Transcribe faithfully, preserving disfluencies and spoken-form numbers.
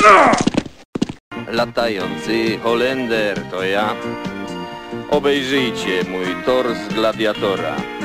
Latający Holender to ja. Obejrzyjcie mój tors gladiatora.